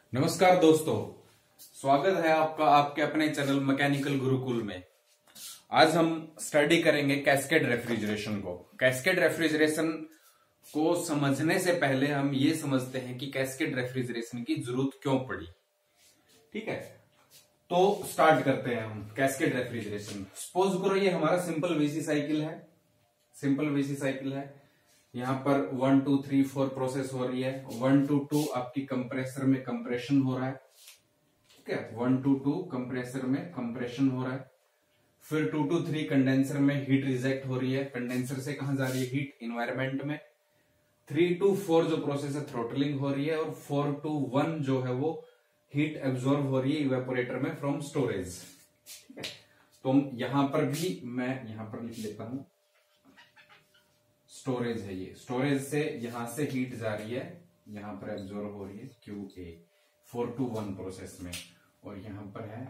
नमस्कार दोस्तों, स्वागत है आपका आपके अपने चैनल मैकेनिकल गुरुकुल में। आज हम स्टडी करेंगे कैस्केड रेफ्रिजरेशन को। कैस्केड रेफ्रिजरेशन को समझने से पहले हम ये समझते हैं कि कैस्केड रेफ्रिजरेशन की जरूरत क्यों पड़ी। ठीक है, तो स्टार्ट करते हैं हम कैस्केड रेफ्रिजरेशन। सपोज करो ये हमारा सिंपल वीसी साइकिल है। सिंपल वीसी साइकिल है, यहाँ पर 1 2 3 4 प्रोसेस हो रही है। 1 to 2 आपकी कंप्रेसर में कंप्रेशन हो रहा है। ठीक है, 1 to 2 कंप्रेसर में कंप्रेशन हो रहा है। फिर 2 to 3 कंडेंसर में हीट रिजेक्ट हो रही है। कंडेंसर से कहां जा रही है? हीट इन्वायरमेंट में। 3 to 4 जो प्रोसेस है थ्रोटलिंग हो रही है, और 4 to 1 जो है वो हीट एब्जॉर्ब हो रही है इवेपोरेटर में फ्रॉम स्टोरेज। ठीक है, तो यहां पर भी मैं यहां पर लिख लेता हूं, स्टोरेज है ये। स्टोरेज से यहां से हीट जा रही है, यहां पर एब्जॉर्ब हो रही है QA 4 to 1 प्रोसेस में, और यहां पर है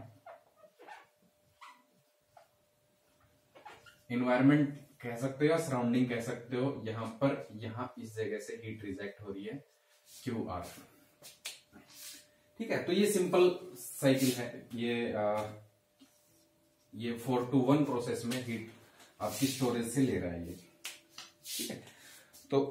इन्वायरमेंट कह सकते हो या सराउंडिंग कह सकते हो। यहां पर यहां इस जगह से हीट रिजेक्ट हो रही है QR। ठीक है, तो ये सिंपल साइकिल है। ये 4 to 1 प्रोसेस में हीट आपकी स्टोरेज से ले रहा है ये। ठीक है, तो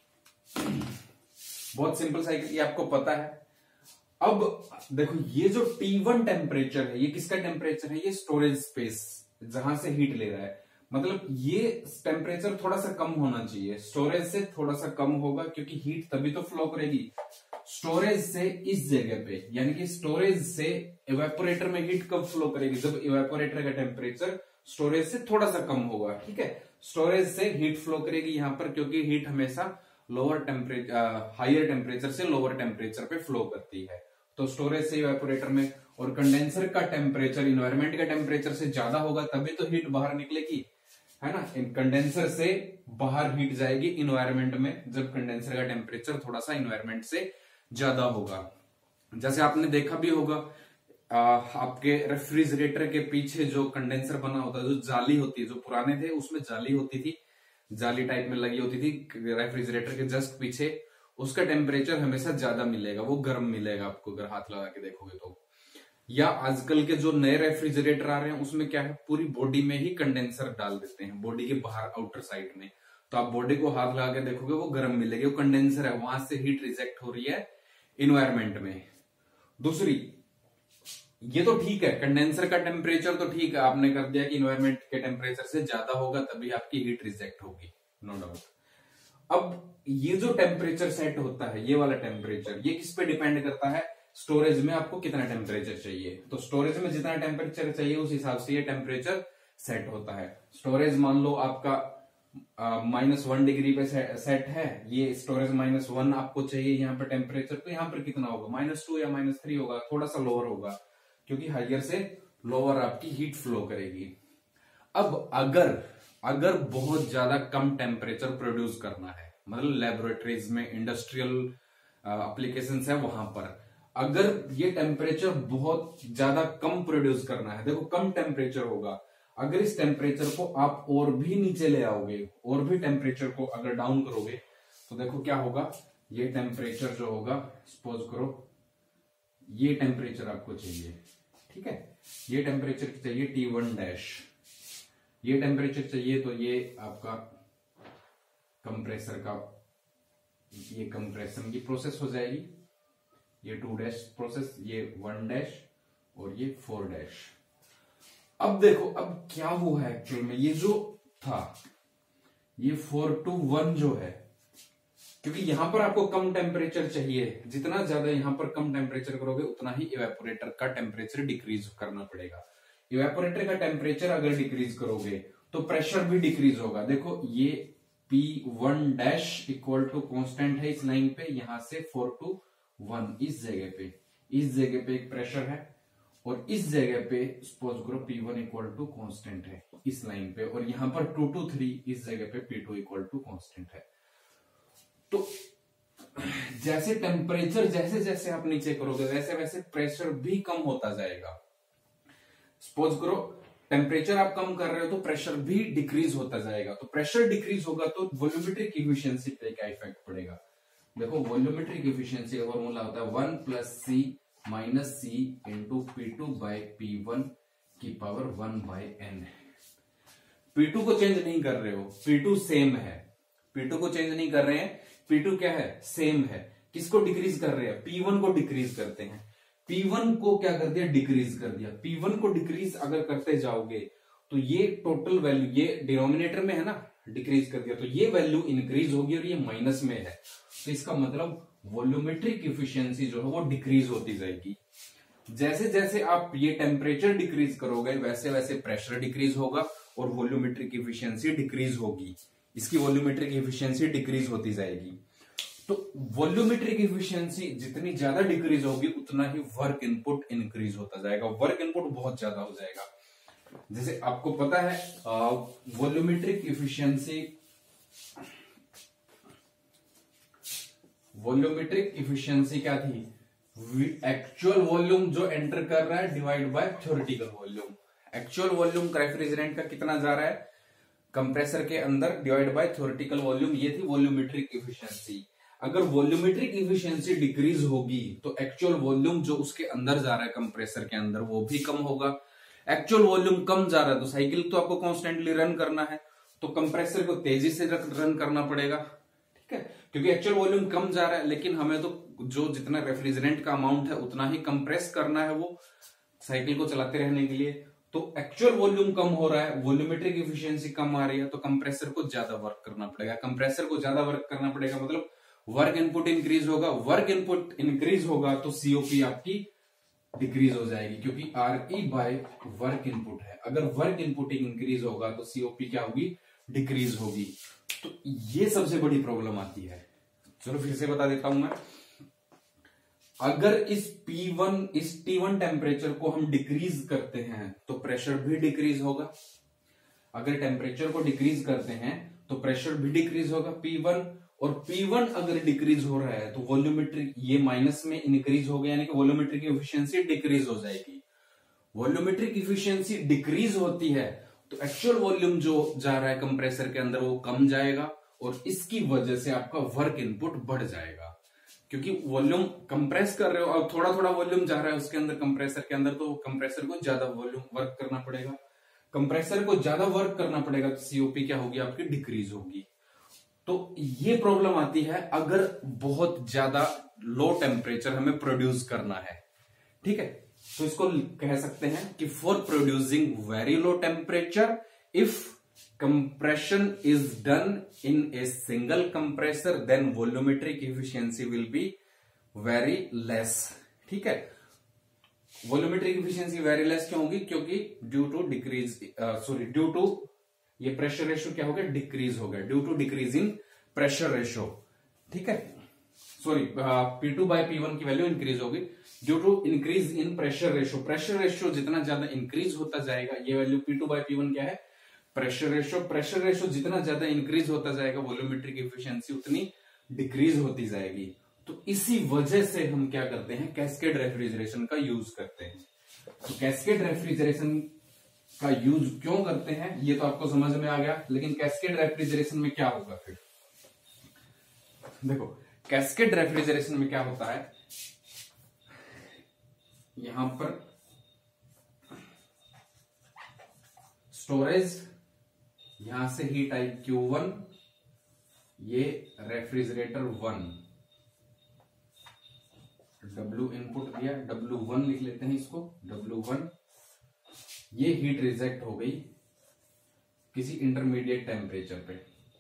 बहुत सिंपल साइकिल, ये आपको पता है। अब देखो, ये जो T1 टेम्परेचर है, ये किसका टेम्परेचर है? ये स्टोरेज स्पेस जहां से हीट ले रहा है। मतलब ये टेम्परेचर थोड़ा सा कम होना चाहिए, स्टोरेज से थोड़ा सा कम होगा, क्योंकि हीट तभी तो फ्लो करेगी स्टोरेज से इस जगह पे। यानी कि स्टोरेज से इवेपोरेटर में हीट कब फ्लो करेगी? जब इवेपोरेटर का टेम्परेचर स्टोरेज से थोड़ा सा कम होगा। ठीक है, स्टोरेज से हीट फ्लो करेगी यहां पर, क्योंकि हीट हमेशा लोअर टेम्परेचर हायर टेम्परेचर से लोअर टेम्परेचर पे फ्लो करती है। तो स्टोरेज से इवेपोरेटर में, और कंडेंसर का टेम्परेचर इन्वायरमेंट के टेम्परेचर से ज्यादा होगा तभी तो हीट बाहर निकलेगी, है ना। कंडेंसर से बाहर हीट जाएगी इन्वायरमेंट में, जब कंडेंसर का टेम्परेचर थोड़ा सा इन्वायरमेंट से ज्यादा होगा। जैसे आपने देखा भी होगा, आपके रेफ्रिजरेटर के पीछे जो कंडेंसर बना होता है, जो जाली होती है, जो पुराने थे उसमें जाली होती थी, जाली टाइप में लगी होती थी रेफ्रिजरेटर के जस्ट पीछे, उसका टेम्परेचर हमेशा ज्यादा मिलेगा, वो गर्म मिलेगा आपको अगर हाथ लगा के देखोगे तो। या आजकल के जो नए रेफ्रिजरेटर आ रहे हैं उसमें क्या है, पूरी बॉडी में ही कंडेंसर डाल देते हैं, बॉडी के बाहर आउटर साइड में। तो आप बॉडी को हाथ लगा के देखोगे वो गर्म मिलेगी, वो कंडेंसर है, वहां से हीट रिजेक्ट हो रही है इन्वायरमेंट में। दूसरी, ये तो ठीक है, कंडेंसर का टेम्परेचर तो ठीक है, आपने कर दिया कि इन्वायरमेंट के टेम्परेचर से ज्यादा होगा तभी आपकी हीट रिजेक्ट होगी, नो डाउट। अब ये जो टेम्परेचर सेट होता है, ये वाला टेम्परेचर, ये किस पे डिपेंड करता है? स्टोरेज में आपको कितना टेम्परेचर चाहिए। तो स्टोरेज में जितना टेम्परेचर चाहिए उस हिसाब से ये टेम्परेचर सेट होता है। स्टोरेज मान लो आपका -1 डिग्री पे सेट है, ये स्टोरेज -1 आपको चाहिए यहाँ पर टेम्परेचर, तो यहाँ पर कितना होगा? -2 या -3 होगा, थोड़ा सा लोअर होगा, क्योंकि हाइयर से लोअर आपकी हीट फ्लो करेगी। अब अगर बहुत ज्यादा कम टेम्परेचर प्रोड्यूस करना है, मतलब लेबोरेटरीज में, इंडस्ट्रियल एप्लीकेशंस है वहां पर, अगर ये टेम्परेचर बहुत ज्यादा कम प्रोड्यूस करना है, देखो कम टेम्परेचर होगा, अगर इस टेम्परेचर को आप और भी नीचे ले आओगे, और भी टेम्परेचर को अगर डाउन करोगे, तो देखो क्या होगा, ये टेम्परेचर जो होगा, सपोज करो ये टेम्परेचर आपको चाहिए। ठीक है, ये टेम्परेचर चाहिए T1 डैश, ये टेम्परेचर चाहिए, तो ये आपका कंप्रेसर का, ये कंप्रेशन की प्रोसेस हो जाएगी, ये 2 डैश प्रोसेस, ये 1 डैश, और ये 4 डैश। अब देखो, अब क्या हुआ है एक्चुअल में, ये जो था ये 4 to 1 जो है, क्योंकि यहां पर आपको कम टेम्परेचर चाहिए, जितना ज्यादा यहां पर कम टेम्परेचर करोगे उतना ही इवेपोरेटर का टेम्परेचर डिक्रीज करना पड़ेगा। इवेपोरेटर का टेम्परेचर अगर डिक्रीज करोगे तो प्रेशर भी डिक्रीज होगा। देखो ये P1 dash equal to constant है इस लाइन पे, यहां से 4 to 1 इस जगह पे एक प्रेशर है, और इस जगह पे सपोज करो P1 इक्वल टू कॉन्स्टेंट है इस लाइन पे, और यहां पर 2 to 3 इस जगह पे P2 इक्वल टू कॉन्स्टेंट है। तो जैसे टेम्परेचर जैसे जैसे आप नीचे करोगे वैसे वैसे प्रेशर भी कम होता जाएगा। सपोज करो टेम्परेचर आप कम कर रहे हो तो प्रेशर भी डिक्रीज होता जाएगा, तो प्रेशर डिक्रीज होगा तो वॉल्यूमेट्रिक एफिशिएंसी पे क्या इफेक्ट पड़ेगा? देखो वॉल्यूमेट्रिक एफिशिएंसी का फॉर्मूला होता है 1 + C माइनस सी इंटू P2/P1 की पावर 1/n। P2 को चेंज नहीं कर रहे हो, P2 सेम है, P2 को चेंज नहीं कर रहे हैं, P2 क्या है, सेम है। किसको डिक्रीज कर रहे हैं, P1 को डिक्रीज करते हैं। P1 को क्या कर दिया, डिक्रीज कर दिया। P1 को डिक्रीज अगर करते जाओगे तो ये टोटल वैल्यू, ये डिनोमिनेटर में है ना, डिक्रीज कर दिया तो ये वैल्यू इंक्रीज होगी और ये माइनस में है, तो इसका मतलब वॉल्यूमेट्रिक इफिशियंसी जो है वो डिक्रीज होती जाएगी। जैसे जैसे आप ये टेम्परेचर डिक्रीज करोगे वैसे वैसे प्रेशर डिक्रीज होगा और वॉल्यूमेट्रिक इफिशियंसी डिक्रीज होगी, इसकी वॉल्यूमेट्रिक इफिशियंसी डिक्रीज होती जाएगी। तो वॉल्यूमेट्रिक इफिशियंसी जितनी ज्यादा डिक्रीज होगी उतना ही वर्क इनपुट इंक्रीज होता जाएगा, वर्क इनपुट बहुत ज्यादा हो जाएगा। जैसे आपको पता है वॉल्यूमेट्रिक इफिशियंसी क्या थी, एक्चुअल वॉल्यूम जो एंटर कर रहा है divide by theoretical volume. Actual volume refrigerant का कितना जा रहा है कंप्रेसर के अंदर डिवाइड बाय थ्योरेटिकल वॉल्यूम, ये थी वॉल्यूमेट्रिक इफिशियंसी। अगर वॉल्यूमेट्रिक इफिशियंसी डिक्रीज होगी तो एक्चुअल वॉल्यूम जो उसके अंदर जा रहा है कंप्रेसर के अंदर वो भी कम होगा। एक्चुअल वॉल्यूम कम जा रहा है तो साइकिल तो आपको कॉन्स्टेंटली रन करना है, तो कंप्रेसर को तेजी से रन करना पड़ेगा, ठीक है, क्योंकि एक्चुअल वॉल्यूम कम जा रहा है। लेकिन हमें तो जो जितना रेफ्रिजरेंट का अमाउंट है उतना ही कंप्रेस करना है वो साइकिल को चलाते रहने के लिए। तो एक्चुअल वॉल्यूम कम हो रहा है, वॉल्यूमेट्रिक इफिशियंसी कम आ रही है, तो कंप्रेसर को ज्यादा वर्क करना पड़ेगा। कंप्रेसर को ज्यादा वर्क करना पड़ेगा मतलब वर्क इनपुट इंक्रीज होगा, वर्क इनपुट इंक्रीज होगा तो सीओपी आपकी डिक्रीज हो जाएगी, क्योंकि RE बाय वर्क इनपुट है। अगर वर्क इनपुट इंक्रीज होगा तो सीओपी क्या होगी, डिक्रीज होगी। तो ये सबसे बड़ी प्रॉब्लम आती है। चलो फिर से बता देता हूं मैं, अगर इस T1 टेम्परेचर को हम डिक्रीज करते हैं तो प्रेशर भी डिक्रीज होगा। अगर टेम्परेचर को डिक्रीज करते हैं तो प्रेशर भी डिक्रीज होगा P1, और P1 अगर डिक्रीज हो रहा है तो वॉल्यूमेट्रिक ये माइनस में इंक्रीज हो गया, यानी कि वॉल्यूमेट्रिक इफिशियंसी डिक्रीज हो जाएगी। वॉल्यूमेट्रिक इफिशियंसी डिक्रीज होती है तो एक्चुअल वॉल्यूम जो जा रहा है कंप्रेसर के अंदर वो कम जाएगा और इसकी वजह से आपका वर्क इनपुट बढ़ जाएगा, क्योंकि वॉल्यूम कंप्रेस कर रहे हो और थोड़ा थोड़ा वॉल्यूम जा रहा है उसके अंदर कंप्रेसर के अंदर, तो कंप्रेसर को ज्यादा वॉल्यूम वर्क करना पड़ेगा। कंप्रेसर को ज्यादा वर्क करना पड़ेगा तो सीओपी क्या होगी, आपकी डिक्रीज होगी। तो ये प्रॉब्लम आती है अगर बहुत ज्यादा लो टेम्परेचर हमें प्रोड्यूस करना है, ठीक है। तो इसको कह सकते हैं कि for producing very low temperature if compression is done in a single compressor then volumetric efficiency will be very less, ठीक है। वॉल्यूमेट्रिक इफिशियंसी वेरी लेस क्यों होगी, क्योंकि ड्यू टू ये प्रेशर रेशो क्या हो गया, डिक्रीज हो गया, due to decrease in pressure ratio, ठीक है। सॉरी P2/P1 की वैल्यू इंक्रीज होगी due to increase in pressure ratio. Pressure ratio जितना ज्यादा इंक्रीज होता जाएगा, ये वैल्यू P2/P1 क्या है, प्रेशर रेशो। प्रेशर रेशो जितना ज्यादा इंक्रीज होता जाएगा वॉल्यूमेट्रिक इफिशियंसी उतनी डिक्रीज होती जाएगी। तो इसी वजह से हम क्या करते हैं, कैस्केड रेफ्रिजरेशन का यूज करते हैं। तो कैस्केड रेफ्रिजरेशन का यूज क्यों करते हैं ये तो आपको समझ में आ गया, लेकिन कैस्केड रेफ्रिजरेशन में क्या होगा फिर देखो। कैस्केड रेफ्रिजरेशन में क्या होता है, यहां पर स्टोरेज, यहां से हीट आई Q1, ये रेफ्रिजरेटर 1, W इनपुट दिया, W1 लिख लेते हैं इसको, W1, ये हीट रिजेक्ट हो गई किसी इंटरमीडिएट टेम्परेचर पे,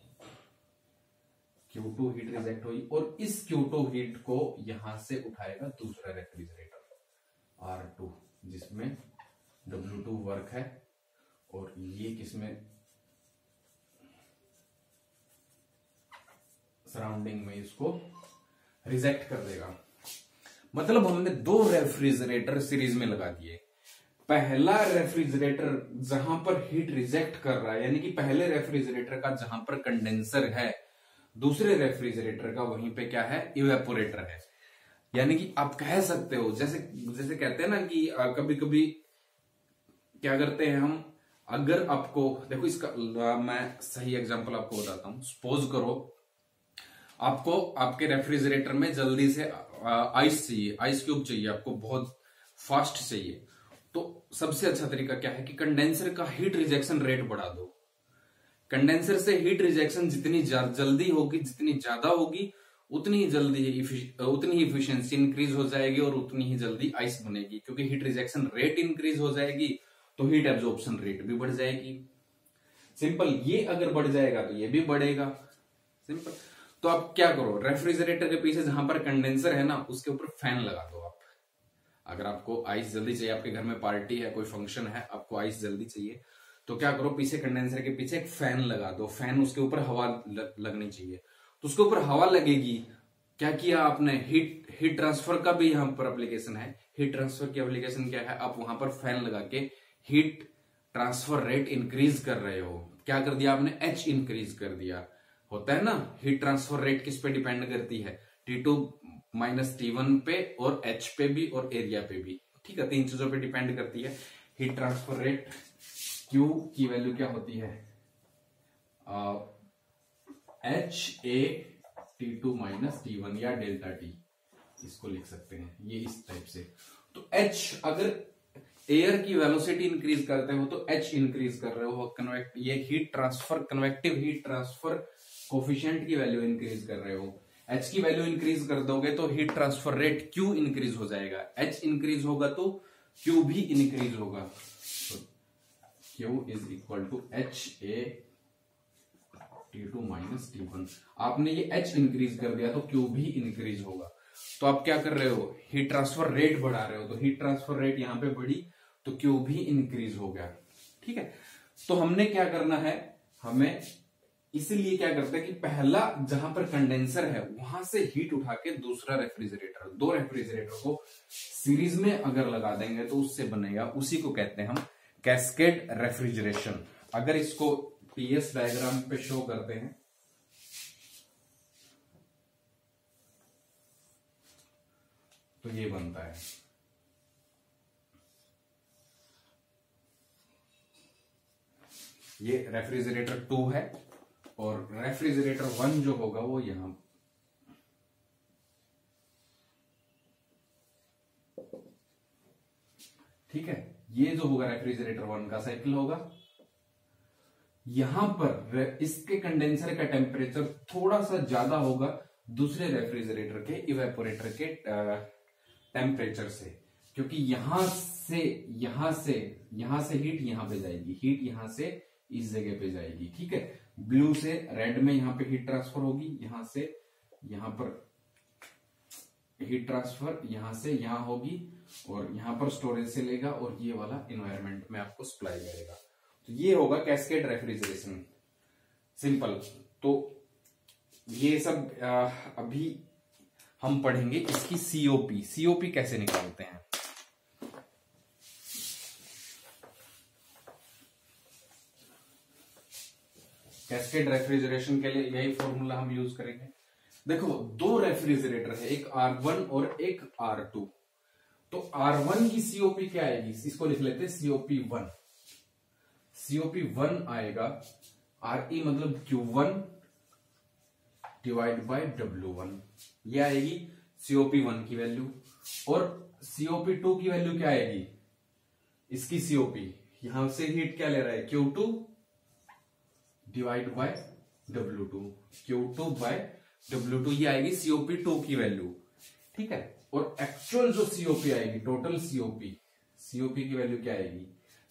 Q2 हीट रिजेक्ट हुई, और इस Q2 हीट को यहां से उठाएगा दूसरा रेफ्रिजरेटर R2 जिसमें W2 वर्क है, और ये किसमें सराउंडिंग में इसको रिजेक्ट कर देगा। मतलब हमने दो रेफ्रिजरेटर सीरीज में लगा दिए। पहला रेफ्रिजरेटर जहां पर हीट रिजेक्ट कर रहा है, यानी कि पहले रेफ्रिजरेटर का जहां पर कंडेंसर है, दूसरे रेफ्रिजरेटर का वहीं पे क्या है, इवेपोरेटर है। यानी कि आप कह सकते हो, जैसे जैसे कहते हैं ना कि कभी कभी क्या करते हैं हम, अगर आपको देखो इसका मैं सही एग्जांपल आपको बताता हूं। सपोज करो आपको आपके रेफ्रिजरेटर में जल्दी से आइस चाहिए, आइस क्यूब चाहिए, आपको बहुत फास्ट चाहिए, तो सबसे अच्छा तरीका क्या है कि कंडेंसर का हीट रिजेक्शन रेट बढ़ा दो। कंडेंसर से हीट रिजेक्शन जितनी जल्दी होगी, जितनी ज्यादा होगी, उतनी ही जल्दी उतनी ही इफिशियंसी इंक्रीज हो जाएगी और उतनी ही जल्दी आइस बनेगी, क्योंकि हीट रिजेक्शन रेट इंक्रीज हो जाएगी तो हीट एब्जॉर्प्शन रेट भी बढ़ जाएगी। सिंपल, ये अगर बढ़ जाएगा तो ये भी बढ़ेगा। सिंपल। तो आप क्या करो, रेफ्रिजरेटर के पीछे जहां पर कंडेंसर है ना, उसके ऊपर फैन लगा दो आप। अगर आपको आइस जल्दी चाहिए, आपके घर में पार्टी है, कोई फंक्शन है, आपको आइस जल्दी चाहिए, तो क्या करो, पीछे कंडेंसर के पीछे एक फैन लगा दो। फैन उसके ऊपर हवा लगनी चाहिए, तो उसके ऊपर हवा लगेगी। क्या किया आपने, हीट ट्रांसफर का भी यहाँ पर एप्लीकेशन है। हीट ट्रांसफर की एप्लीकेशन क्या है, आप वहां पर फैन लगा के हीट ट्रांसफर रेट इंक्रीज कर रहे हो। क्या कर दिया आपने, एच इंक्रीज कर दिया। होता है ना, हीट ट्रांसफर रेट किस पे डिपेंड करती है, T2 माइनस T1 पे और H पे भी और एरिया पे भी। ठीक है, 3 चीजों पे डिपेंड करती है। हीट ट्रांसफर रेट Q की वैल्यू क्या होती है, HA T2 माइनस T1 या डेल्टा T, इसको लिख सकते हैं ये इस टाइप से। तो H, अगर एयर की वेलोसिटी इंक्रीज करते हो तो H इंक्रीज कर रहे हो, ये heat transfer, convective heat transfer coefficient की वैल्यू इंक्रीज कर रहे हो। H की वैल्यू इंक्रीज कर दोगे तो heat transfer rate Q increase हो जाएगा। H इंक्रीज होगा तो Q भी इंक्रीज होगा। Q is equal to HA T2 minus T1। आपने ये H इंक्रीज कर दिया तो Q भी इंक्रीज होगा। तो आप क्या कर रहे हो, हीट ट्रांसफर रेट बढ़ा रहे हो, तो हीट ट्रांसफर रेट यहां पे बढ़ी तो Q भी इंक्रीज हो गया। ठीक है, तो हमने क्या करना है, हमें इसलिए क्या करते हैं कि पहला जहां पर कंडेंसर है वहां से हीट उठा के दूसरा रेफ्रिजरेटर, 2 रेफ्रिजरेटर को सीरीज में अगर लगा देंगे तो उससे बनेगा, उसी को कहते हैं हम कैस्केड रेफ्रिजरेशन। अगर इसको टीएस डायग्राम पे शो करते हैं तो ये बनता है। ये रेफ्रिजरेटर 2 है और रेफ्रिजरेटर 1 जो होगा वो यहां, ठीक है, ये जो होगा रेफ्रिजरेटर 1 का साइकिल होगा। यहां पर इसके कंडेंसर का टेम्परेचर थोड़ा सा ज्यादा होगा दूसरे रेफ्रिजरेटर के इवेपोरेटर के टेम्परेचर से, क्योंकि यहां से हीट यहां पे जाएगी, हीट यहां से इस जगह पे जाएगी। ठीक है, ब्लू से रेड में यहां पे हीट ट्रांसफर होगी, यहां से यहां पर हीट ट्रांसफर यहां से यहां होगी और यहां पर स्टोरेज से लेगा और ये वाला एनवायरनमेंट में आपको सप्लाई करेगा। तो ये होगा कैस्केड रेफ्रिजरेशन। सिंपल। तो ये सब अभी हम पढ़ेंगे इसकी सीओपी कैसे निकालते हैं। कैस्केड रेफ्रिजरेशन के लिए यही फॉर्मूला हम यूज करेंगे। देखो, 2 रेफ्रिजरेटर है, एक R1 और एक R2। तो R1 की सीओपी क्या आएगी, इसको लिख लेते हैं COP1। COP1 आएगा RE मतलब Q1 डिवाइड बाय W1, ये आएगी COP1 की वैल्यू। और COP2 की वैल्यू क्या आएगी, इसकी COP, यहां से हीट क्या ले रहा है, Q2 divide bye W2, Q2 bye W2, ये आएगी COP2 की वैल्यू। ठीक है, और एक्चुअल जो COP आएगी, टोटल COP की वैल्यू क्या आएगी,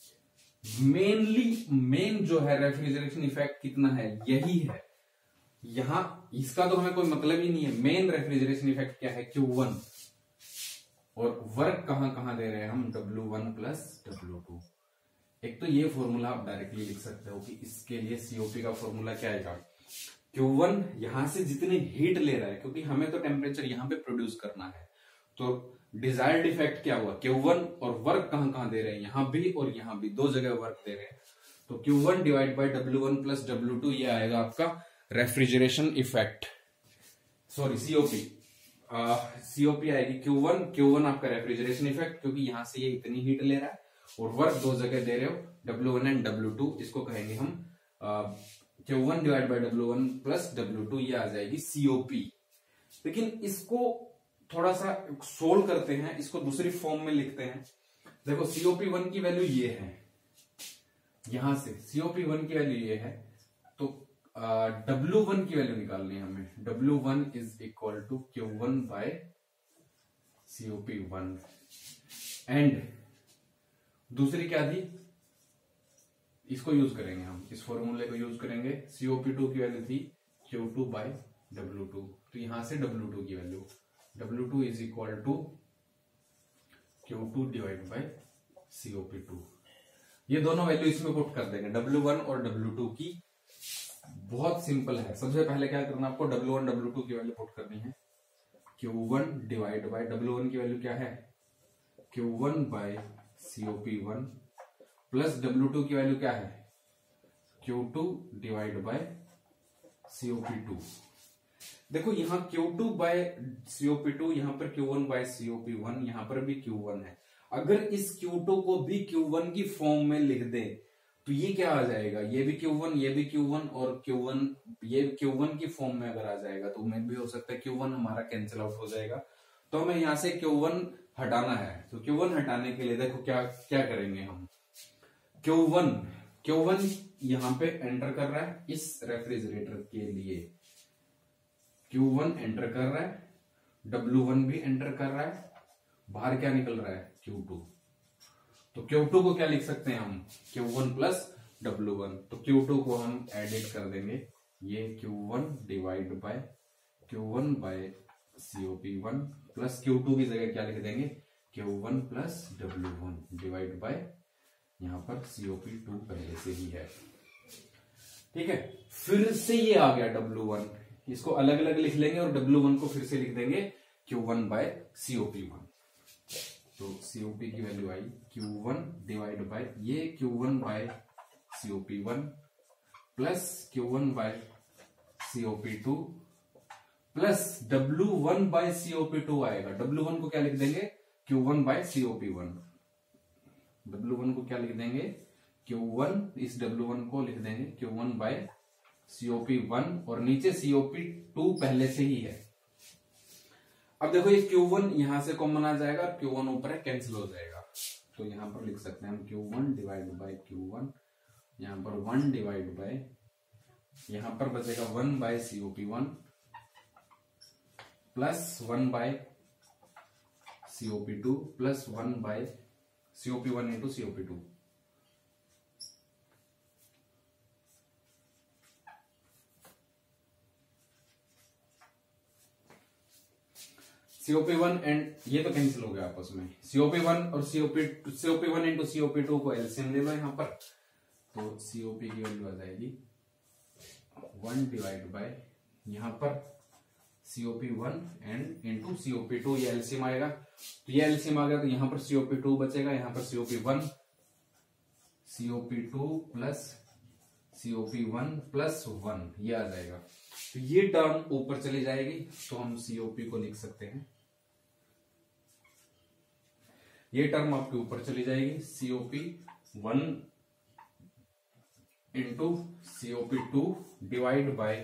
मेन जो है रेफ्रिजरेशन इफेक्ट कितना है, यही है। यहां इसका तो हमें कोई मतलब ही नहीं है। मेन रेफ्रिजरेशन इफेक्ट क्या है, Q1, और वर्क कहां कहां दे रहे हैं हम, W1 प्लस W2। एक तो ये फॉर्मूला आप डायरेक्टली लिख सकते हो कि इसके लिए COP का फॉर्मूला क्या आएगा, Q1 यहां से जितनी हीट ले रहा है, क्योंकि हमें तो टेम्परेचर यहां पे प्रोड्यूस करना है, तो डिजायर्ड इफेक्ट क्या हुआ, Q1, और वर्क कहां कहां दे रहे हैं, यहां भी और यहां भी, 2 जगह वर्क दे रहे हैं। तो Q1 divide by W1 plus W2, ये आएगा आपका रेफ्रिजरेशन इफेक्ट, सॉरी COP आएगी Q1 आपका रेफ्रिजरेशन इफेक्ट, क्योंकि यहां से ये इतनी हीट ले रहा है और वर्क 2 जगह दे रहे हो, W1 एंड W2, इसको कहेंगे हम Q1 divide by W1 plus W2 ये आ जाएगी COP। लेकिन इसको थोड़ा सा सोल्व करते हैं, इसको दूसरी फॉर्म में लिखते हैं। देखो COP1 की वैल्यू ये है, यहां से COP1 की वैल्यू ये है, तो W1 की वैल्यू निकालनी है हमें। W1 is equal to Q1 by COP1 and दूसरी क्या थी, इसको यूज करेंगे हम, इस फॉर्मूले को यूज करेंगे। COP2 की वैल्यू थी Q2 बाय W2, तो यहां से W2 की value W2 is equal to Q2 divide by COP2। ये दोनों वैल्यू इसमें पुट कर देंगे, W1 और W2 की। बहुत सिंपल है। सबसे पहले क्या करना आपको, W1 W2 की वैल्यू पुट करनी है। Q1 डिवाइड बाय W1 की वैल्यू क्या है, Q1 by COP1 plus W2 की वैल्यू क्या है, Q2 डिवाइड बाय COP2। देखो यहाँ Q2 बाय COP2, यहाँ पर Q1 बाय COP1, यहाँ पर भी Q1 है। अगर इस Q2 को भी Q1 की फॉर्म में लिख दे तो ये क्या आ जाएगा, ये भी Q1, ये भी Q1 और Q1, ये Q1 की फॉर्म में अगर आ जाएगा तो में भी हो सकता है Q1 हमारा कैंसिल आउट हो जाएगा। तो हमें यहाँ से Q1 हटाना है, तो Q1 हटाने के लिए देखो क्या क्या करेंगे हम। Q1 यहाँ पे एंटर कर रहा है इस रेफ्रिजरेटर के लिए, Q1 एंटर कर रहा है, W1 भी एंटर कर रहा है, बाहर क्या निकल रहा है, Q2। तो Q2 को क्या लिख सकते हैं हम, Q1 प्लस W1। तो Q2 को हम एडिट कर देंगे, ये Q1 divide by Q1 by COP1 plus Q2 की जगह क्या लिख देंगे, Q1 plus W1 divide by यहाँ पर COP2 पहले से ही है। ठीक है, फिर से ये आ गया W1, इसको अलग अलग लिख लेंगे और W1 को फिर से लिख देंगे Q1 बाय COP1। तो COP की value I Q1 divide by ये Q1 by COP1 plus Q1 by COP2 plus W1 by COP2 आएगा। W1 को क्या लिख देंगे, Q1 बाय COP1। W1 को क्या लिख देंगे, Q1, इस W1 को लिख देंगे Q1 बाय COP1 और नीचे COP2 पहले से ही है। अब देखो ये Q1 यहां से कॉमन आ जाएगा और Q1 ऊपर है, कैंसिल हो जाएगा। तो यहां पर लिख सकते हैं हम Q1 डिवाइड बाय Q1, यहां पर 1 डिवाइड बाय, यहां पर बचेगा 1 by COP1 plus 1 by COP2 plus 1 by COP1 into COP2। COP1 and ये तो कैंसिल हो गया आपस में, COP1 और COP1 इंटू COP2 को एलसीएम ले लो यहाँ पर, तो COP की वैल्यू आ जाएगी 1 डिवाइड बाय यहाँ पर COP1 एंड इंटू COP2, ये एलसीएम आएगा। तो ये एलसीएम आ गया तो यहाँ पर COP2 बचेगा, यहाँ पर COP1, COP2 plus COP1 plus 1 ये आ जाएगा। तो ये टर्म ऊपर चली जाएगी, तो हम COP को लिख सकते हैं, ये टर्म आपके ऊपर चली जाएगी, COP1 into COP2 divide by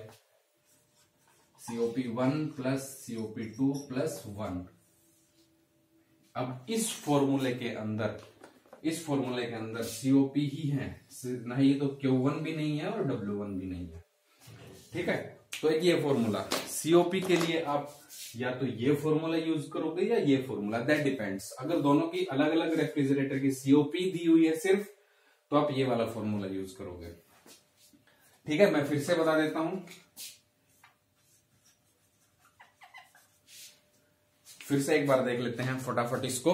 COP1 plus COP2 plus 1। अब इस फॉर्मूले के अंदर COP ही है, नहीं तो Q1 भी नहीं है और W1 भी नहीं है। ठीक है, तो एक ये फॉर्मूला COP के लिए आप या तो ये फॉर्मूला यूज करोगे या ये फॉर्मूला, दैट डिपेंड्स। अगर दोनों की अलग अलग रेफ्रिजरेटर की COP दी हुई है सिर्फ, तो आप ये वाला फॉर्मूला यूज करोगे। ठीक है, मैं फिर से बता देता हूं, फिर से एक बार देख लेते हैं फटाफट इसको।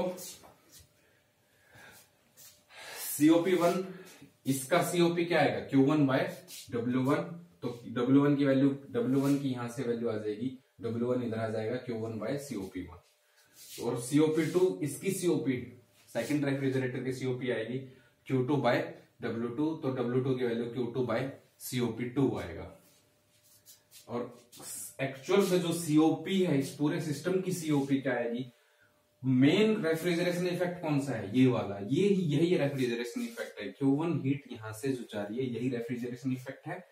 COP1, इसका COP क्या आएगा, Q1 बाय W1। तो W1 की वैल्यू, W1 की यहां से वैल्यू आ जाएगी, W1 इधर आ जाएगा Q1 बाय COP1। और COP2, इसकी COP सेकंड रेफ्रिजरेटर की COP आएगी Q2 बाय W2। तो W2 की वैल्यू Q2 बाय COP2 आएगा। और एक्चुअल में जो COP है, इस पूरे सिस्टम की COP क्या आएगी, मेन रेफ्रिजरेशन इफेक्ट कौन सा है, ये वाला, यही रेफ्रिजरेशन इफेक्ट है। Q1 हीट यहां से जो जा रही है, यही रेफ्रिजरेशन इफेक्ट है।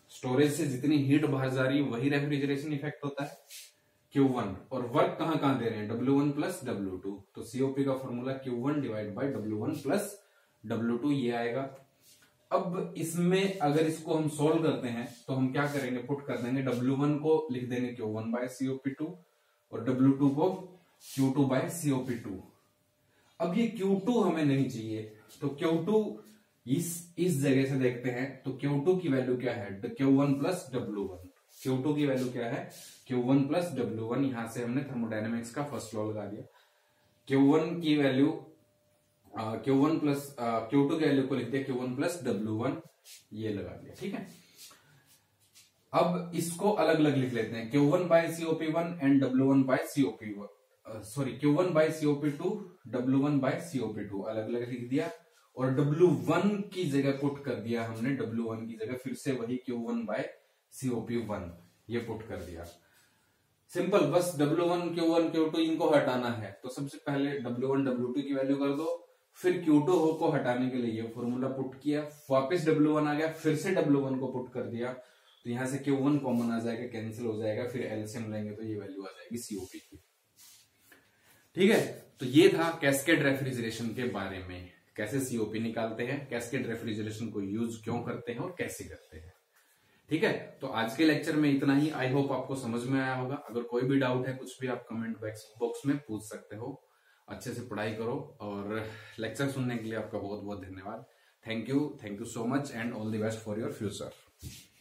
स्टोरेज से जितनी हीट बाहर जा रही है वही रेफ्रिजरेशन इफेक्ट होता है Q1। और वर्क कहां कहां दे रहे हैं, W1 प्लस W2। तो COP का formula Q1 divide by W1 plus W2 ये आएगा। अब इसमें अगर इसको हम सोल्व करते हैं तो हम क्या करेंगे, पुट कर देंगे W1 को लिख देंगे Q1 बाय COP2 और W2 को Q2 बाय COP2। अब ये Q2 हमें नहीं चाहिए, तो Q2 इस जगह से देखते हैं तो Q2 की वैल्यू क्या है, Q1 प्लस W1। Q2 की वैल्यू क्या है, Q1 प्लस W1। यहां से हमने थर्मोडायनेमिक्स का फर्स्ट लॉ लगा दिया। Q1 की वैल्यू Q1 प्लस Q2 की वैल्यू को लिख दिया Q1 प्लस W1, ये लगा दिया, ठीक है। अब इसको अलग अलग लिख लेते हैं, Q1 by COP1 and W1 by COP1, sorry Q1 by COP2, W1 by COP2 अलग अलग लिख दिया। और W1 की जगह पुट कर दिया हमने, W1 की जगह फिर से वही Q1 बाय COP1 ये पुट कर दिया। सिंपल, बस W1 Q1 Q2 इनको हटाना है तो सबसे पहले W1 W2 की वैल्यू कर दो, फिर Q2 को हटाने के लिए ये फॉर्मूला पुट किया, वापस W1 आ गया, फिर से W1 को पुट कर दिया, तो यहां से Q1 कॉमन आ जाएगा, कैंसिल हो जाएगा, फिर एलसीएम लेंगे तो ये वैल्यू आ जाएगी COP की। ठीक है, तो ये था कैस्केड रेफ्रिजरेशन के बारे में, कैसे COP निकालते हैं, कैस्केड रेफ्रिजरेशन को यूज क्यों करते हैं और कैसे करते हैं। ठीक है, तो आज के लेक्चर में इतना ही। आई होप आपको समझ में आया होगा। अगर कोई भी डाउट है, कुछ भी, आप कमेंट बॉक्स में पूछ सकते हो। अच्छे से पढ़ाई करो और लेक्चर सुनने के लिए आपका बहुत बहुत धन्यवाद। Thank you so much and all the best for your future.